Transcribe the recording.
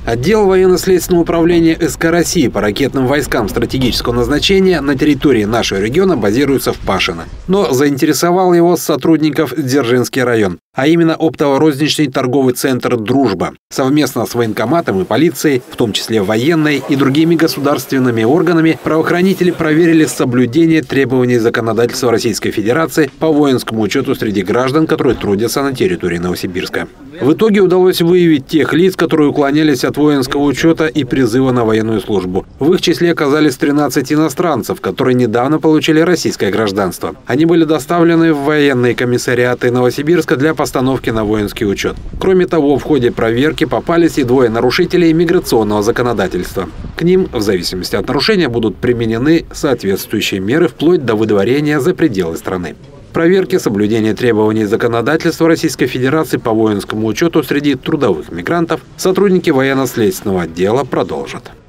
Отдел военно-следственного управления СК России по ракетным войскам стратегического назначения на территории нашего региона базируется в Пашино. Но заинтересовал его сотрудников Дзержинский район, а именно оптово-розничный торговый центр «Дружба». Совместно с военкоматом и полицией, в том числе военной и другими государственными органами, правоохранители проверили соблюдение требований законодательства Российской Федерации по воинскому учету среди граждан, которые трудятся на территории Новосибирска. В итоге удалось выявить тех лиц, которые уклонялись от воинского учета и призыва на военную службу. В их числе оказались 13 иностранцев, которые недавно получили российское гражданство. Они были доставлены в военные комиссариаты Новосибирска для постановки на воинский учет. Кроме того, в ходе проверки попались и двое нарушителей миграционного законодательства. К ним, в зависимости от нарушения, будут применены соответствующие меры вплоть до выдворения за пределы страны. Проверки соблюдения требований законодательства Российской Федерации по воинскому учету среди трудовых мигрантов сотрудники военно-следственного отдела продолжат.